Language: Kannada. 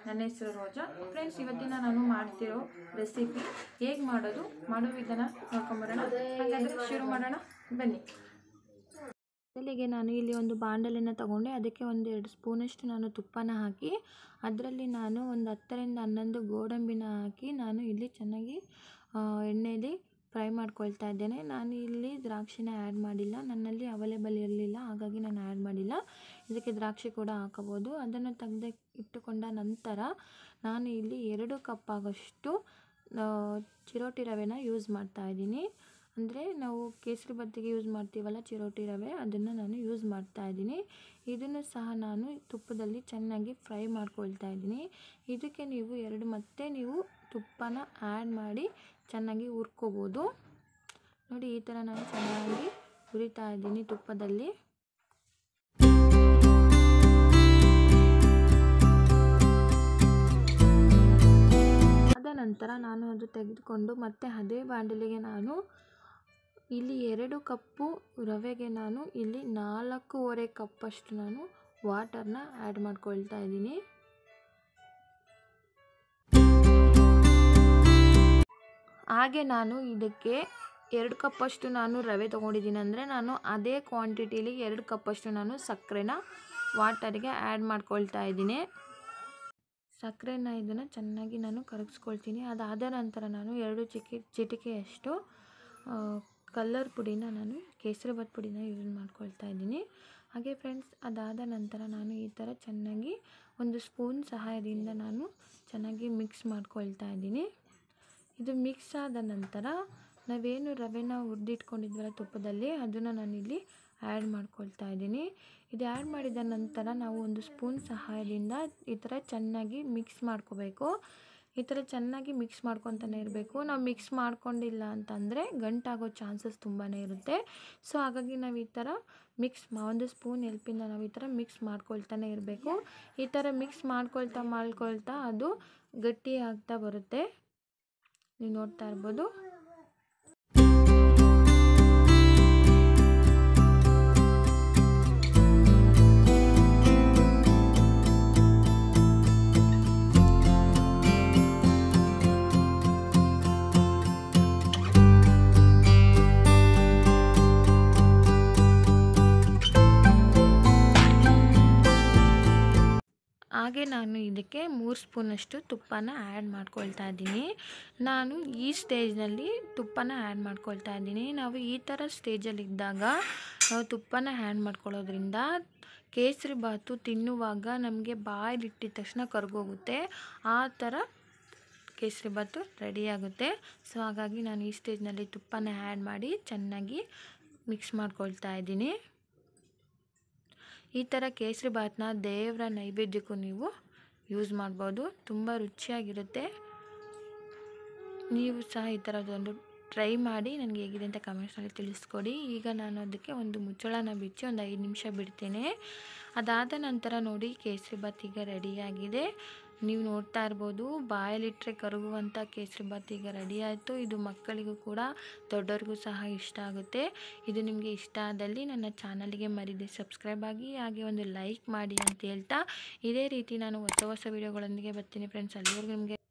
ನನ್ನ ಹೆಸರು ರೋಜಾ. ಫ್ರೆಂಡ್ಸ್, ಇವತ್ತಿನ ನಾನು ಮಾಡ್ತಿರೋ ರೆಸಿಪಿ ಹೇಗೆ ಮಾಡೋ ವಿಧಾನ ನೋಡ್ಕೊಂಬರೋಣ. ಹಾಗಾದರೆ ಶುರು ಮಾಡೋಣ, ಬನ್ನಿ. ಮೊದಲಿಗೆ ನಾನು ಇಲ್ಲಿ ಒಂದು ಬಾಂಡಲೆಯನ್ನು ತಗೊಂಡೆ. ಅದಕ್ಕೆ ಒಂದು 2 ಸ್ಪೂನಷ್ಟು ನಾನು ತುಪ್ಪನ ಹಾಕಿ, ಅದರಲ್ಲಿ ನಾನು ಒಂದು 10 ರಿಂದ 11 ಗೋಡಂಬಿನ ಹಾಕಿ ನಾನು ಇಲ್ಲಿ ಚೆನ್ನಾಗಿ ಎಣ್ಣೆಯಲ್ಲಿ ಫ್ರೈ ಮಾಡ್ಕೊಳ್ತಾ ಇದ್ದೇನೆ. ನಾನು ಇಲ್ಲಿ ದ್ರಾಕ್ಷಿನ ಆ್ಯಡ್ ಮಾಡಿಲ್ಲ, ನನ್ನಲ್ಲಿ ಅವೈಲೇಬಲ್ ಇರಲಿಲ್ಲ, ಹಾಗಾಗಿ ನಾನು ಆ್ಯಡ್ ಮಾಡಿಲ್ಲ. ಇದಕ್ಕೆ ದ್ರಾಕ್ಷಿ ಕೂಡ ಹಾಕಬಹುದು. ಅದನ್ನು ತೆಗೆದು ಇಟ್ಟುಕೊಂಡ ನಂತರ ನಾನು ಇಲ್ಲಿ 2 ಕಪ್ ಆಗೋಷ್ಟು ಚಿರೋಟಿ ರವೆನ ಯೂಸ್ ಮಾಡ್ತಾ ಇದ್ದೀನಿ. ಅಂದರೆ ನಾವು ಕೇಸರಿಬಾತಿಗೆ ಯೂಸ್ ಮಾಡ್ತೀವಲ್ಲ ಚಿರೋಟಿ ರವೆ, ಅದನ್ನು ನಾನು ಯೂಸ್ ಮಾಡ್ತಾ ಇದ್ದೀನಿ. ಇದನ್ನು ಸಹ ನಾನು ತುಪ್ಪದಲ್ಲಿ ಚೆನ್ನಾಗಿ ಫ್ರೈ ಮಾಡ್ಕೊಳ್ತಾ ಇದ್ದೀನಿ. ಇದಕ್ಕೆ ನೀವು ಮತ್ತೆ ತುಪ್ಪನ ಆ್ಯಡ್ ಮಾಡಿ ಚೆನ್ನಾಗಿ ಹುರ್ಕೋಬೋದು. ನೋಡಿ, ಈ ಥರ ನಾನು ಚೆನ್ನಾಗಿ ಹುರಿತಾ ಇದ್ದೀನಿ ತುಪ್ಪದಲ್ಲಿ. ಅದ ನಂತರ ನಾನು ಅದು ತೆಗೆದುಕೊಂಡು ಮತ್ತೆ ಅದೇ ಬಾಂಡಲಿಗೆ ನಾನು ಇಲ್ಲಿ 2 ಕಪ್ಪು ರವೆಗೆ ನಾನು ಇಲ್ಲಿ 4.25 ಕಪ್ಪಷ್ಟು ನಾನು ವಾಟರ್ನ ಆ್ಯಡ್ ಮಾಡ್ಕೊಳ್ತಾ ಇದ್ದೀನಿ. ಹಾಗೆ ನಾನು ಇದಕ್ಕೆ 2 ಕಪ್ಪಷ್ಟು ನಾನು ರವೆ ತೊಗೊಂಡಿದ್ದೀನಿ. ಅಂದರೆ ನಾನು ಅದೇ ಕ್ವಾಂಟಿಟಿಲಿ 2 ಕಪ್ಪಷ್ಟು ನಾನು ಸಕ್ಕರೆನ ವಾಟರ್ಗೆ ಆ್ಯಡ್ ಮಾಡ್ಕೊಳ್ತಾ ಇದ್ದೀನಿ. ಸಕ್ಕರೆನ ಇದನ್ನು ಚೆನ್ನಾಗಿ ನಾನು ಕರಗಿಸ್ಕೊಳ್ತೀನಿ. ಅದಾದ ನಂತರ ನಾನು 2 ಚಿಟಿಕೆಯಷ್ಟು ಕಲರ್ ಪುಡಿನ, ನಾನು ಕೇಸರಿಬಾತ್ ಪುಡಿನ ಯೂಸ್ ಮಾಡ್ಕೊಳ್ತಾ ಇದ್ದೀನಿ. ಹಾಗೆ ಫ್ರೆಂಡ್ಸ್, ಅದಾದ ನಂತರ ನಾನು ಈ ಥರ ಚೆನ್ನಾಗಿ ಒಂದು ಸ್ಪೂನ್ ಸಹಾಯದಿಂದ ನಾನು ಚೆನ್ನಾಗಿ ಮಿಕ್ಸ್ ಮಾಡ್ಕೊಳ್ತಾ ಇದ್ದೀನಿ. ಇದು ಮಿಕ್ಸ್ ಆದ ನಂತರ ನಾವೇನು ರವೆನ ಹುರಿದಿಟ್ಕೊಂಡಿದ್ವಲ್ಲ ತುಪ್ಪದಲ್ಲಿ, ಅದನ್ನು ನಾನಿಲ್ಲಿ ಆ್ಯಡ್ ಮಾಡ್ಕೊಳ್ತಾ ಇದ್ದೀನಿ. ಇದು ಆ್ಯಡ್ ಮಾಡಿದ ನಂತರ ನಾವು ಒಂದು ಸ್ಪೂನ್ ಸಹಾಯದಿಂದ ಈ ಥರ ಚೆನ್ನಾಗಿ ಮಿಕ್ಸ್ ಮಾಡ್ಕೋಬೇಕು. ಈ ಥರ ಚೆನ್ನಾಗಿ ಮಿಕ್ಸ್ ಮಾಡ್ಕೊತಾನೆ ಇರಬೇಕು. ನಾವು ಮಿಕ್ಸ್ ಮಾಡ್ಕೊಂಡಿಲ್ಲ ಅಂತಂದರೆ ಗಂಟಾಗೋ ಚಾನ್ಸಸ್ ತುಂಬಾ ಇರುತ್ತೆ. ಸೊ ಹಾಗಾಗಿ ನಾವು ಈ ಥರ ಒಂದು ಸ್ಪೂನ್ ಹೆಲ್ಪಿಂದ ನಾವು ಈ ಥರ ಮಿಕ್ಸ್ ಮಾಡ್ಕೊಳ್ತಾನೆ ಇರಬೇಕು. ಈ ಥರ ಮಿಕ್ಸ್ ಮಾಡ್ಕೊಳ್ತಾ ಅದು ಗಟ್ಟಿ ಆಗ್ತಾ ಬರುತ್ತೆ. ನೀವು ನೋಡ್ತಾ ಇರ್ಬೋದು. ಹಾಗೆ ನಾನು ಇದಕ್ಕೆ 3 ಸ್ಪೂನಷ್ಟು ತುಪ್ಪನ ಆ್ಯಡ್ ಮಾಡ್ಕೊಳ್ತಾ ಇದ್ದೀನಿ. ನಾನು ಈ ಸ್ಟೇಜ್ನಲ್ಲಿ ತುಪ್ಪನ ಆ್ಯಡ್ ಮಾಡ್ಕೊಳ್ತಾ ಇದ್ದೀನಿ. ನಾವು ಈ ಥರ ಸ್ಟೇಜಲ್ಲಿದ್ದಾಗ ನಾವು ತುಪ್ಪನ ಆ್ಯಡ್ ಮಾಡ್ಕೊಳ್ಳೋದ್ರಿಂದ ಕೇಸರಿಬಾತು ತಿನ್ನುವಾಗ ನಮಗೆ ಬಾಯಲ್ಲಿಟ್ಟಿದ ತಕ್ಷಣ ಕರಗೋಗುತ್ತೆ. ಆ ಥರ ಕೇಸರಿಬಾತು ರೆಡಿಯಾಗುತ್ತೆ. ಸೊ ಹಾಗಾಗಿ ನಾನು ಈ ಸ್ಟೇಜ್ನಲ್ಲಿ ತುಪ್ಪನ ಆ್ಯಡ್ ಮಾಡಿ ಚೆನ್ನಾಗಿ ಮಿಕ್ಸ್ ಮಾಡ್ಕೊಳ್ತಾ ಇದ್ದೀನಿ. ಈ ಥರ ಕೇಸರಿಬಾತನ್ನ ದೇವರ ನೈವೇದ್ಯಕ್ಕೂ ನೀವು ಯೂಸ್ ಮಾಡ್ಬೋದು. ತುಂಬ ರುಚಿಯಾಗಿರುತ್ತೆ. ನೀವು ಸಹ ಈ ಥರದೊಂದು ಟ್ರೈ ಮಾಡಿ ನನಗೆ ಹೇಗಿದೆ ಅಂತ ಕಮೆಂಟ್ಸ್ನಲ್ಲಿ ತಿಳಿಸ್ಕೊಡಿ. ಈಗ ನಾನು ಅದಕ್ಕೆ ಒಂದು ಮುಚ್ಚಳನ ಬಿಚ್ಚಿ ಒಂದು 5 ನಿಮಿಷ ಬಿಡ್ತೇನೆ. ಅದಾದ ನಂತರ ನೋಡಿ, ಕೇಸರಿಬಾತ್ ಈಗ ರೆಡಿಯಾಗಿದೆ. ನೀವು ನೋಡ್ತಾ ಇರ್ಬೋದು, ಬಾಯಲ್ಲಿಟ್ಟರೆ ಕರಗುವಂಥ ಕೇಸರಿಬಾತ್ ಈಗ ರೆಡಿ ಆಯಿತು. ಇದು ಮಕ್ಕಳಿಗೂ ಕೂಡ ದೊಡ್ಡವ್ರಿಗೂ ಸಹ ಇಷ್ಟ ಆಗುತ್ತೆ. ಇದು ನಿಮಗೆ ಇಷ್ಟ ಆದಲ್ಲಿ ನನ್ನ ಚಾನಲ್ಗೆ ಮರೀದೆ ಸಬ್ಸ್ಕ್ರೈಬ್ ಆಗಿ, ಹಾಗೆ ಒಂದು ಲೈಕ್ ಮಾಡಿ ಅಂತ ಹೇಳ್ತಾ, ಇದೇ ರೀತಿ ನಾನು ಹೊಸ ವಿಡಿಯೋಗಳೊಂದಿಗೆ ಬರ್ತೀನಿ ಫ್ರೆಂಡ್ಸ್. ಅಲ್ಲಿವರೆಗೂ ನಿಮಗೆ